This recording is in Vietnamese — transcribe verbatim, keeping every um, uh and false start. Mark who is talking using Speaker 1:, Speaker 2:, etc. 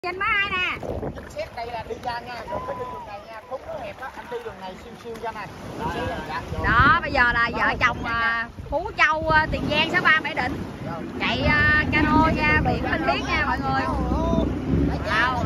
Speaker 1: Nhìn má ai nè.
Speaker 2: Xét đây là đi ra nha, đừng có đi đường này nha, khúc nó hẹp á, anh đi đường này siêu siêu ra này.
Speaker 1: Đó, bây giờ là vợ chồng uh, Phú Châu, uh, Tiền Giang, Sapa, Mỹ Định chạy uh, cano ra biển Phan Thiết nha mọi người. Wow.